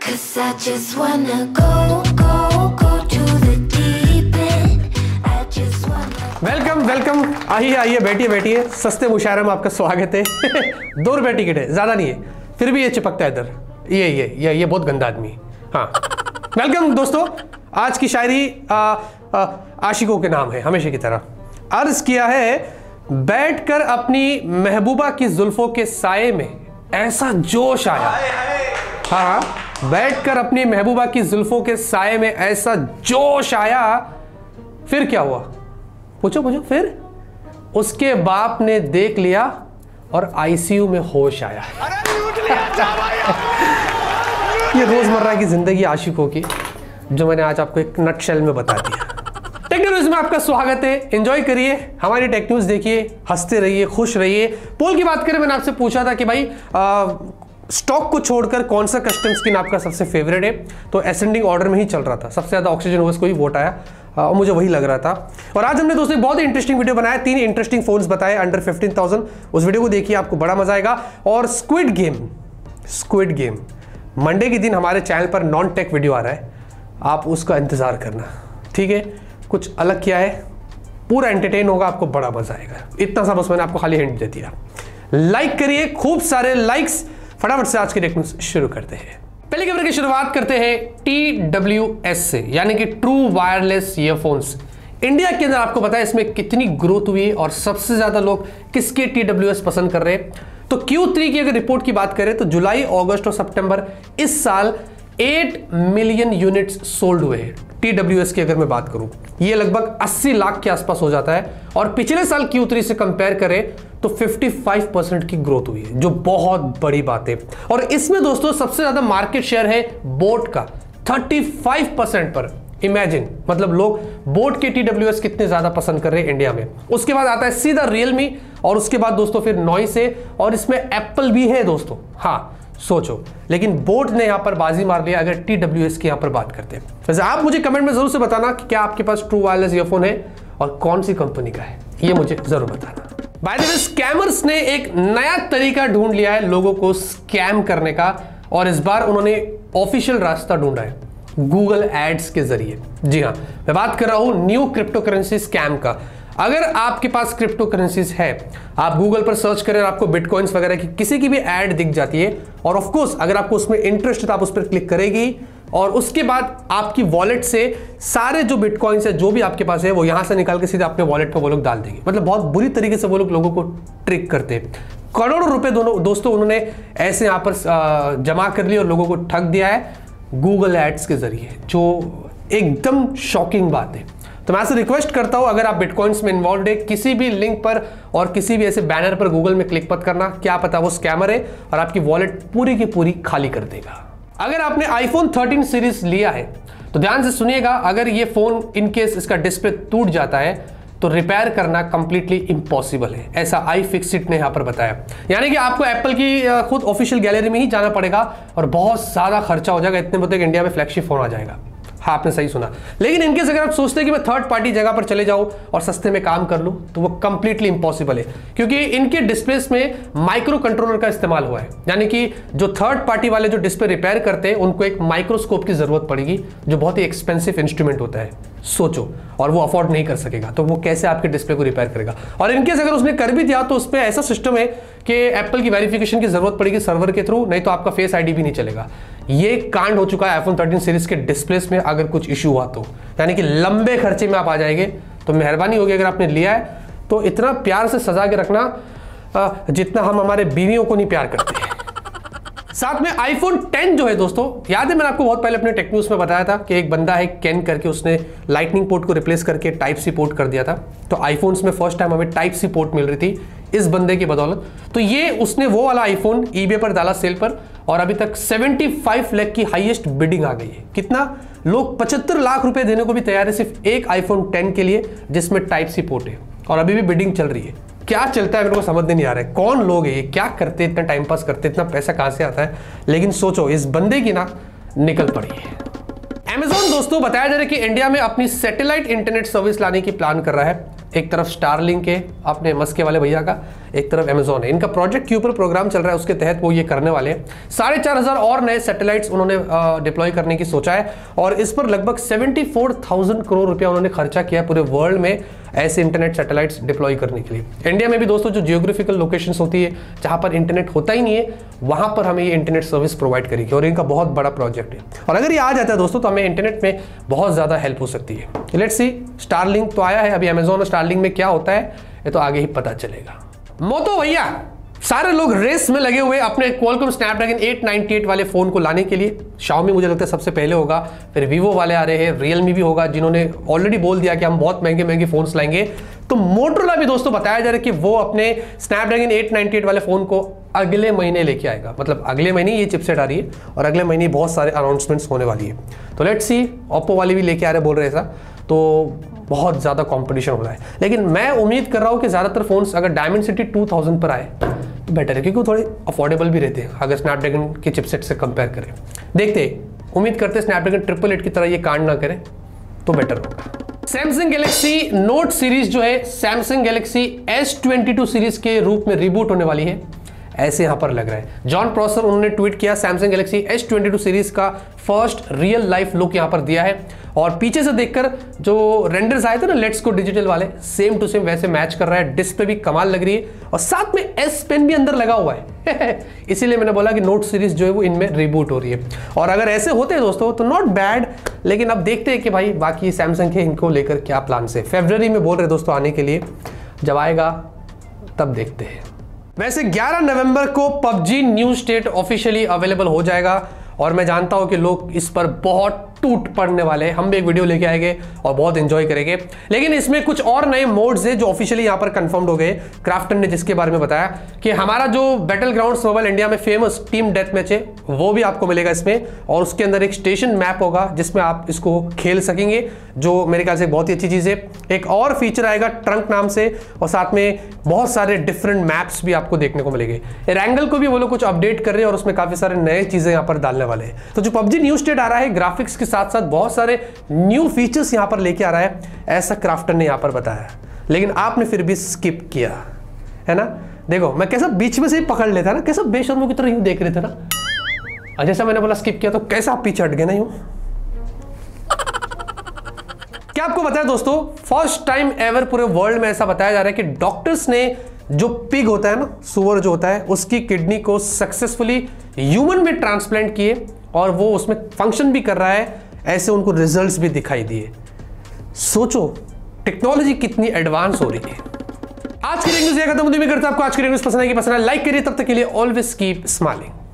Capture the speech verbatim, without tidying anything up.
'Cause I just wanna go, go, go to the deep end. I just wanna. Welcome welcome, आइए आइए, बैठिए बैठिए। सस्ते मुशायरे में आपका स्वागत है। दो रुपए टिकट है, ज़्यादा नहीं है, फिर भी ये चिपकता है इधर। ये ये ये ये बहुत गंदा आदमी। हाँ, वेलकम दोस्तों। आज की शायरी आ, आ, आशिकों के नाम है, हमेशा की तरह। अर्ज किया है, बैठकर अपनी महबूबा की जुल्फों के साये में ऐसा जोश आया। हाँ, बैठकर अपनी महबूबा की जुल्फों के साये में ऐसा जोश आया। फिर क्या हुआ? पूछो पूछो। फिर उसके बाप ने देख लिया और आईसीयू में होश आया। ये रोजमर्रा की जिंदगी आशिकों की, जो मैंने आज आपको एक नटशेल में बता दिया। टेक न्यूज में आपका स्वागत है। एंजॉय करिए हमारी टेक न्यूज, देखिए, हंसते रहिए, खुश रहिए। पोल की बात करें, मैंने आपसे पूछा था कि भाई आ, स्टॉक को छोड़कर कौन सा कस्टम स्किन आपका सबसे फेवरेट है, तो असेंडिंग ऑर्डर में ही चल रहा था। सबसे ज्यादा ऑक्सीजन ओवर्स को ही वोट आया और मुझे वही लग रहा था। और आज हमने दोस्तों बहुत ही इंटरेस्टिंग वीडियो बनाया, तीन इंटरेस्टिंग फोन्स बताए अंडर फिफ्टीन थाउजेंड। उस वीडियो को देखिए, आपको बड़ा मजा आएगा। और Squid Game Squid Game Monday के दिन हमारे चैनल पर नॉन टेक वीडियो आ रहा है, आप उसका इंतजार करना, ठीक है। कुछ अलग किया है, पूरा एंटरटेन होगा, आपको बड़ा मजा आएगा। इतना सा बस मैंने आपको खाली हिंट दे दिया। लाइक करिए, खूब सारे लाइक्स। फटाफट से आज की टेक न्यूज़ शुरू करते हैं। पहले खबर की शुरुआत करते हैं टी डब्ल्यू एस से, यानी कि ट्रू वायरलेस ईयरफोन्स। इंडिया के अंदर आपको पता है इसमें कितनी ग्रोथ हुई है और सबसे ज्यादा लोग किसके टी डब्ल्यू एस पसंद कर रहे हैं। तो क्यू थ्री की अगर रिपोर्ट की बात करें तो जुलाई, अगस्त और सितंबर इस साल आठ मिलियन यूनिट्स सोल्ड हुए हैं। टी डब्ल्यू एस की अगर मैं बात करूं, ये लगभग अस्सी लाख के आसपास हो जाता है। और पिछले साल क्यू थ्री से कंपेयर करें तो पचपन परसेंट की ग्रोथ हुई है, जो बहुत बड़ी बात है। और इसमें दोस्तों सबसे ज्यादा मार्केट शेयर है बोट का, पैंतीस परसेंट पर। इमेजिन, मतलब लोग बोट के टी डब्ल्यू एस कितने ज्यादा पसंद कर रहे हैं इंडिया में। उसके बाद आता है सीधा रियलमी, और उसके बाद दोस्तों फिर नॉइस है, और इसमें एप्पल भी है दोस्तों। हाँ, सोचो, लेकिन बोट ने यहां पर बाजी मार लिया अगर टी डब्ल्यू एस की यहां पर बात करते हैं। वैसे आप मुझे कमेंट में जरूर से बताना कि क्या आपके पास ट्रू वायरलेस ईयरफोन है और कौन सी कंपनी का है, ये मुझे जरूर बताना। बाय द वे, स्कैमर्स ने एक नया तरीका ढूंढ लिया है लोगों को स्कैम करने का, और इस बार उन्होंने ऑफिशियल रास्ता ढूंढा है, गूगल एड्स के जरिए। जी हाँ, मैं बात कर रहा हूं न्यू क्रिप्टो करेंसी स्कैम का। अगर आपके पास क्रिप्टो करेंसीज है, आप गूगल पर सर्च करें, आपको बिटकॉइंस वगैरह की किसी की भी ऐड दिख जाती है, और ऑफ कोर्स अगर आपको उसमें इंटरेस्ट है तो आप उस पर क्लिक करेगी, और उसके बाद आपकी वॉलेट से सारे जो बिटकॉइंस है, जो भी आपके पास है, वो यहां से निकाल के सीधे अपने वॉलेट पर वो लोग डाल देंगे। मतलब बहुत बुरी तरीके से वो लोग लोगों को ट्रिक करते हैं। करोड़ों रुपए दोनों दोस्तों उन्होंने ऐसे यहां पर जमा कर लिए और लोगों को ठग दिया है गूगल एड्स के जरिए, जो एकदम शॉकिंग बात है। तो मैं आपसे रिक्वेस्ट करता हूं, अगर आप बिटकॉइंस में इन्वॉल्व है, किसी भी लिंक पर और किसी भी ऐसे बैनर पर गूगल में क्लिक मत करना। क्या पता वो स्कैमर है और आपकी वॉलेट पूरी की पूरी खाली कर देगा। अगर आपने आईफोन थर्टीन सीरीज लिया है तो ध्यान से सुनिएगा, अगर ये फोन इन केस इसका डिस्प्ले टूट जाता है तो रिपेयर करना कंप्लीटली इम्पॉसिबल है, ऐसा आई फिक्स इट ने यहां पर बताया। यानी कि आपको एप्पल की खुद ऑफिशियल गैलरी में ही जाना पड़ेगा और बहुत ज्यादा खर्चा हो जाएगा। इतने मुद्दे इंडिया में फ्लैगशिप फोन आ जाएगा। हाँ, आपने सही सुना। लेकिन इनकेस अगर आप सोचते हैं कि मैं थर्ड पार्टी जगह पर चले जाऊं और सस्ते में काम कर लूं, तो वो कंप्लीटली इंपॉसिबल है, क्योंकि इनके डिस्प्लेस में माइक्रो कंट्रोलर का इस्तेमाल हुआ है। यानी कि जो थर्ड पार्टी वाले जो डिस्प्ले रिपेयर करते हैं, उनको एक माइक्रोस्कोप की जरूरत पड़ेगी, जो बहुत ही एक्सपेंसिव इंस्ट्रूमेंट होता है। सोचो, और वो अफोर्ड नहीं कर सकेगा, तो वो कैसे आपके डिस्प्ले को रिपेयर करेगा। और इनकेस अगर उसने कर भी दिया तो उसमें ऐसा सिस्टम है कि एप्पल की वेरिफिकेशन की जरूरत पड़ेगी सर्वर के थ्रू, नहीं तो आपका फेस आईडी भी नहीं चलेगा। ये कांड हो चुका है आईफोन थर्टीन सीरीज के डिस्प्लेस में। अगर कुछ इशू हुआ तो यानी कि लंबे खर्चे में आप आ जाएंगे। तो मेहरबानी होगी, अगर आपने लिया है तो इतना प्यार से सजा के रखना जितना हम हमारे बीवियों को नहीं प्यार करते हैं। साथ में आईफोन टेन जो है दोस्तों, याद है मैंने आपको बहुत पहले अपने टेक न्यूज़ में बताया था कि एक बंदा है केन करके, उसने लाइटनिंग पोर्ट को रिप्लेस करके टाइप सी पोर्ट कर दिया था। तो आईफोन्स में फर्स्ट टाइम हमें टाइप सी पोर्ट मिल रही थी इस बंदे की बदौलत। तो ये उसने वो वाला आईफोन ईबे पर डाला सेल पर, और अभी तक पचहत्तर लाख की हाईएस्ट बिडिंग आ गई है। कितना? लोग पचहत्तर लाख रुपए देने को भी तैयार है सिर्फ एक आईफोन टेन के लिए, जिसमें टाइप सी पोर्ट है, और अभी भी बिडिंग चल रही है। क्या चलता है मेरे को समझ नहीं आ रहा है, कौन लोग है ये, क्या करते, इतना टाइम पास करते, इतना पैसा कहां से आता है। लेकिन सोचो, इस बंदे की ना निकल पड़ी है। Amazon दोस्तों बताया जा रहा है कि इंडिया में अपनी सैटेलाइट इंटरनेट सर्विस लाने की प्लान कर रहा है। एक तरफ स्टारलिंक है अपने मस्के वाले भैया का, एक तरफ अमेजोन है। इनका प्रोजेक्ट क्यूपर प्रोग्राम चल रहा है, उसके तहत वो ये करने वाले हैं। साढ़े चार हजार और नए सैटेलाइट्स उन्होंने डिप्लॉय करने की सोचा है और इस पर लगभग सेवेंटी फोर थाउजेंड करोड़ रुपया उन्होंने खर्चा किया पूरे वर्ल्ड में ऐसे इंटरनेट सैटेलाइट्स डिप्लॉय करने के लिए। इंडिया में भी दोस्तों जो जियोग्राफिकल लोकेशंस होती है जहां पर इंटरनेट होता ही नहीं है, वहां पर हमें ये इंटरनेट सर्विस प्रोवाइड करेगी और इनका बहुत बड़ा प्रोजेक्ट है। और अगर ये आ जाता है दोस्तों तो हमें इंटरनेट में बहुत ज़्यादा हेल्प हो सकती है। लेट्स सी, स्टारलिंक तो आया है, अभी अमेजोन और स्टारलिंक में क्या होता है ये तो आगे ही पता चलेगा। मोटो भैया सारे लोग रेस में लगे हुए अपने Qualcomm Snapdragon eight ninety eight वाले फोन को लाने के लिए। शाओमी मुझे लगता है सबसे पहले होगा, फिर वीवो वाले आ रहे हैं, रियलमी भी होगा जिन्होंने ऑलरेडी बोल दिया कि हम बहुत महंगे महंगे फोन्स लाएंगे। तो मोटोरोला भी दोस्तों बताया जा रहा है कि वो अपने स्नैपड्रैगन एट नाइंटी एट वाले फोन को अगले महीने लेके आएगा। मतलब अगले महीने ये चिपसेट आ रही है और अगले महीने बहुत सारे अनाउंसमेंट्स होने वाली है। तो लेट्स सी, ओप्पो वाले भी लेके आ रहे बोल रहे ऐसा, तो बहुत ज़्यादा कंपटीशन हो रहा है। लेकिन मैं उम्मीद कर रहा हूँ कि ज़्यादातर फोन्स अगर डायमेंसिटी टू थाउजेंड पर आए तो बेटर है, क्योंकि वो थोड़े अफोर्डेबल भी रहते हैं अगर स्नैपड्रैगन के चिपसेट से कंपेयर करें। देखते, उम्मीद करते हैं स्नैपड्रैगन ट्रिपल एट की तरह ये कांड ना करे तो बेटर होगा। सैमसंग गैलेक्सी नोट सीरीज जो है Samsung Galaxy S twenty two series के रूप में रिबूट होने वाली है, ऐसे यहां पर लग रहा है। जॉन प्रॉसर उन्होंने ट्वीट किया, Samsung Galaxy S twenty two series का फर्स्ट रियल लाइफ लुक यहां पर दिया है और पीछे से देखकर जो रेंडर्स आए थे ना लेट्स गो डिजिटल वाले, सेम टू सेम वैसे मैच कर रहा है। डिस्प्ले भी कमाल लग रही है और साथ में एस पेन भी अंदर लगा हुआ है इसीलिए मैंने बोला कि नोट सीरीज जो है वो इनमें रिबूट हो रही है। और अगर ऐसे होते हैं दोस्तों तो नॉट बैड, लेकिन अब देखते हैं कि भाई बाकी सैमसंग के इनको लेकर क्या प्लान है। फरवरी में बोल रहे दोस्तों आने के लिए, जब आएगा तब देखते हैं। वैसे ग्यारह नवंबर को PUBG New State officially available हो जाएगा और मैं जानता हूं कि लोग इस पर बहुत टूट पड़ने वाले हैं। हम भी एक वीडियो लेके आएंगे और बहुत एंजॉय करेंगे। लेकिन इसमें कुछ और नए मोड्स हैं जो ऑफिशियली यहां पर कंफर्म्ड हो गए। क्राफ्टन ने जिसके बारे में बताया कि हमारा जो बैटल ग्राउंड्स मोबाइल इंडिया में फेमस टीम डेथ मैच है वो भी आपको मिलेगा इसमें, और उसके अंदर एक स्टेशन मैप होगा जिसमें आप इसको खेल सकेंगे, जो मेरे ख्याल से बहुत ही अच्छी चीज है। एक और फीचर आएगा ट्रंक नाम से और साथ में बहुत सारे डिफरेंट मैप्स भी आपको देखने को मिलेंगे। रैंगल को भी वो लोग कुछ अपडेट कर रहे हैं और उसमें काफी सारे नए चीजें यहां पर डालने वाले हैं। तो जो पबजी न्यू स्टेट आ रहा है ग्राफिक्स के साथ साथ बहुत सारे न्यू फीचर्स यहां पर लेके आ रहा है, ऐसा क्राफ्टन ने यहां पर बताया। लेकिन आपने फिर भी स्किप किया है ना। देखो मैं कैसा बीच में से ही पकड़ लेता ना, कैसा बेशर्मों की तरह यूं देख रहे थे ना, और जैसा मैंने बोला स्किप किया तो कैसा आप पीछे हट गए ना यूं। क्या आपको बताया दोस्तों, फर्स्ट टाइम एवर पूरे वर्ल्ड में ऐसा बताया जा रहा है कि डॉक्टर्स ने जो पिग होता है ना, सुअर जो होता है, उसकी किडनी को सक्सेसफुली ह्यूमन में ट्रांसप्लांट किए और वो उसमें फंक्शन भी कर रहा है, ऐसे उनको रिजल्ट्स भी दिखाई दिए। सोचो टेक्नोलॉजी कितनी एडवांस हो रही है। आज की न्यूज़ ये खत्म होती है। मैं करता हूं आपको आज की न्यूज़ पसंद आएगी, पसंद है लाइक करिए। तब तक के लिए ऑलवेज कीप स्माइलिंग।